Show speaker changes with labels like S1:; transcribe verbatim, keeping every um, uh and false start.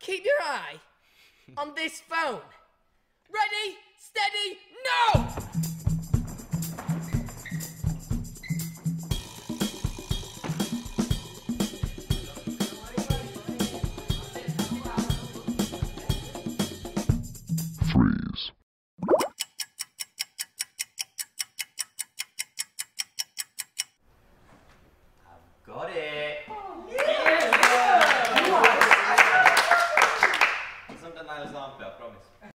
S1: keep your eye on this phone. Ready, steady, no!
S2: Freeze.
S3: I've got it.